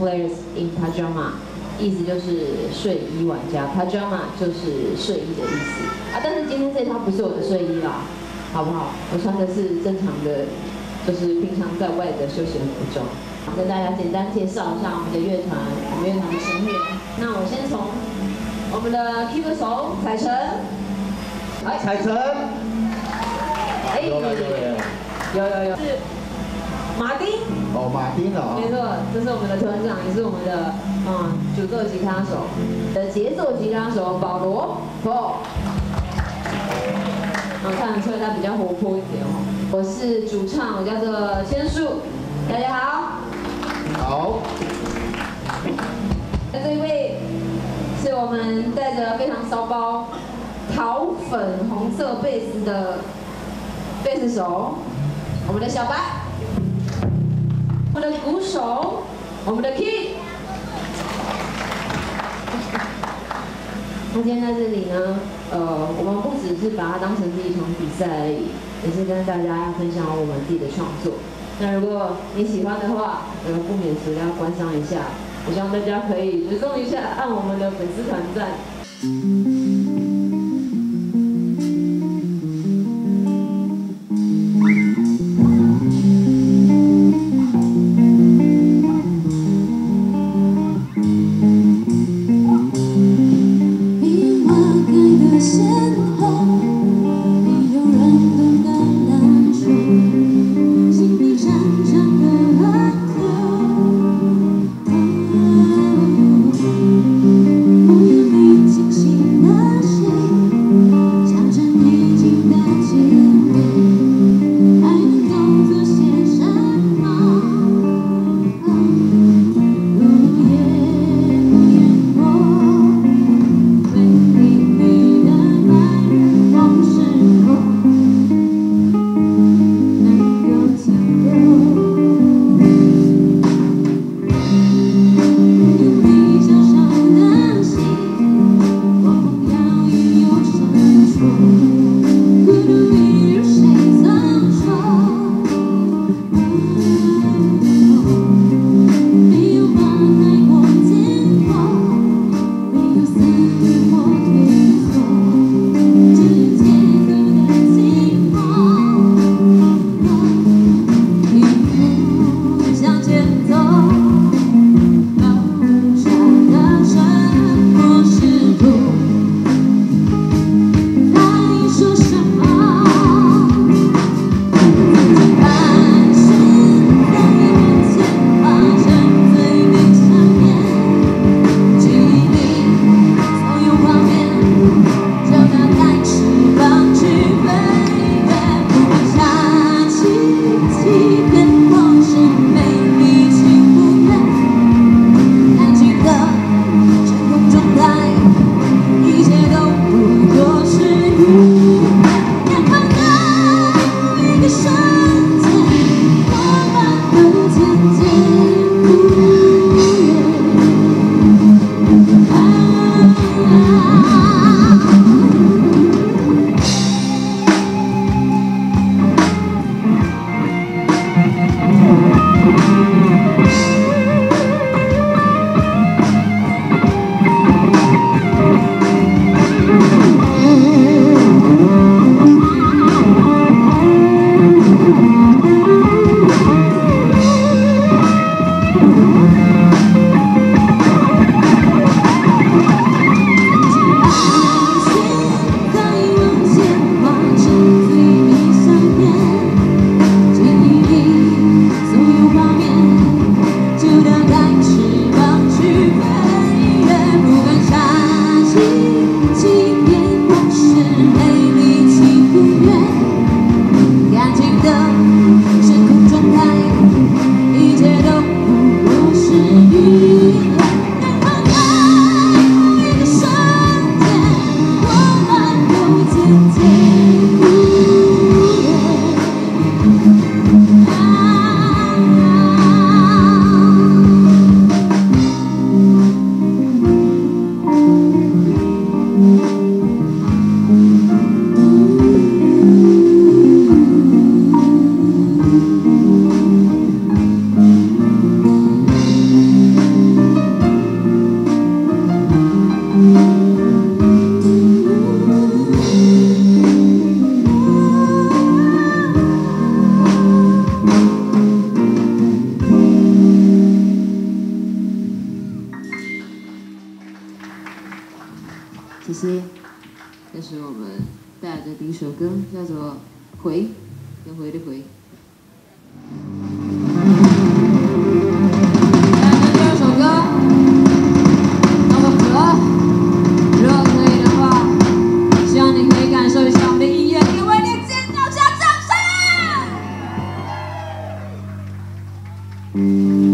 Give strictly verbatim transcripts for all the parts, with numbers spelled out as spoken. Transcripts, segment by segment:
players in pajama， 意思就是睡衣玩家 ，pajama 就是睡衣的意思啊。但是今天这套不是我的睡衣啦，好不好？我穿的是正常的，就是平常在外的休闲服装。跟大家简单介绍一下我们的乐团，我们乐团的成员。那我先从我们的 keyboard 手彩晨， 哎，彩晨， 哎， 有了有了， 有有有，是马丁。 哦，马丁啊， 没错，这是我们的团长，也是我们的嗯主奏吉他手的节奏吉他手保罗 Paul。嗯，看得出来他比较活泼一点哦。我是主唱，我叫做千树，大家好。 好。 那这一位是我们带着非常骚包桃粉红色贝斯的贝斯手，我们的小白。我们的鼓手，我们的 Kid。那今天在这里呢，呃，我们不只是把它当成是一场比赛而已，也是跟大家分享我们自己的创作。那如果你喜欢的话，呃，不免俗要观赏一下。我希望大家可以追踪一下，按我们的粉丝团赞。 不用你精心拿谢谢。这是我们带来的第一首歌，叫做《回》，有回的回。带来的第二首歌，叫做《可》。如果可以的话，希望你可以感受一下我们的音乐，给我一点尖叫加掌声！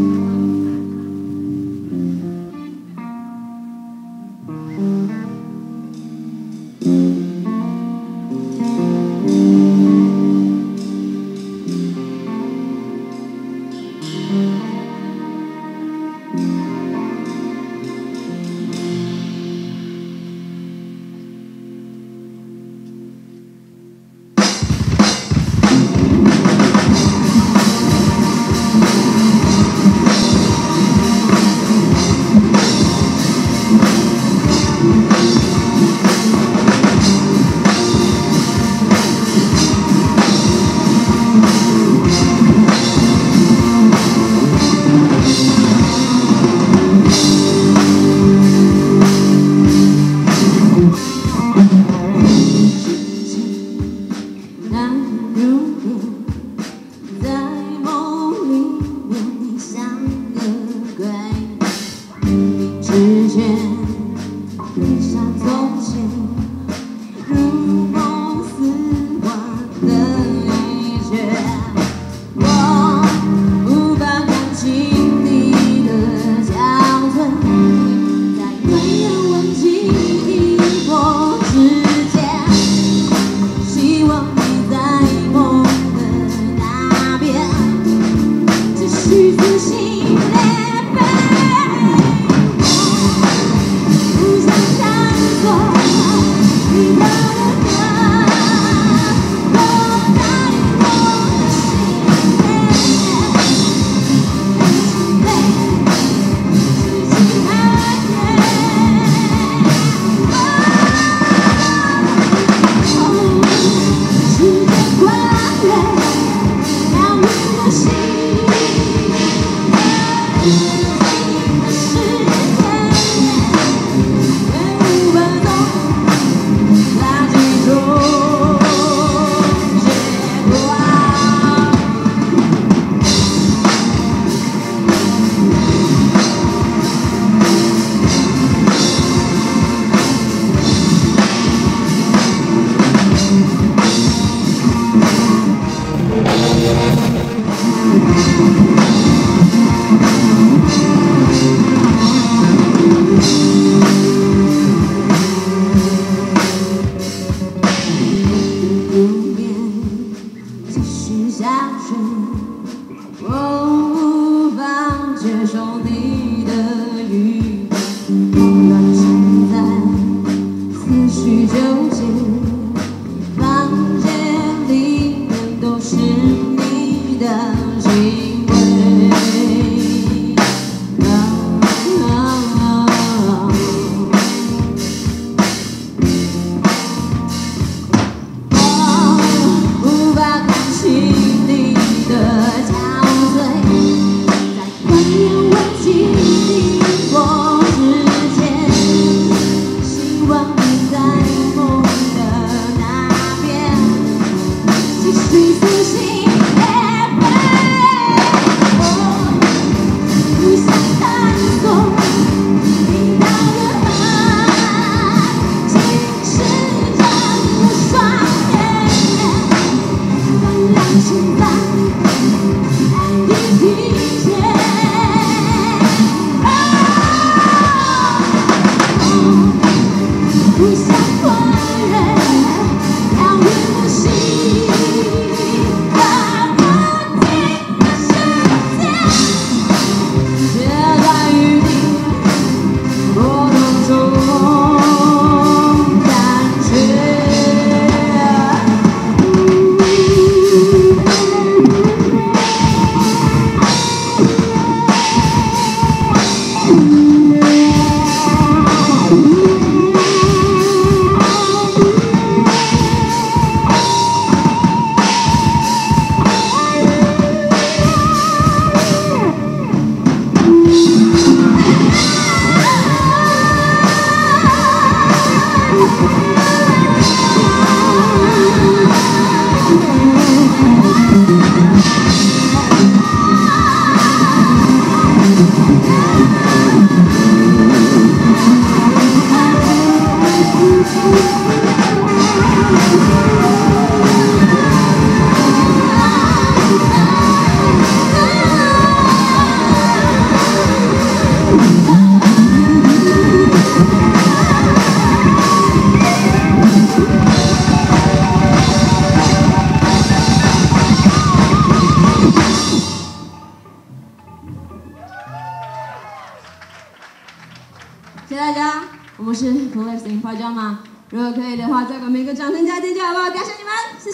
谢谢大家，我们是 Collapse in Pajama。如果可以的话，再给我们一个掌声加尖叫，好不好？感谢你们。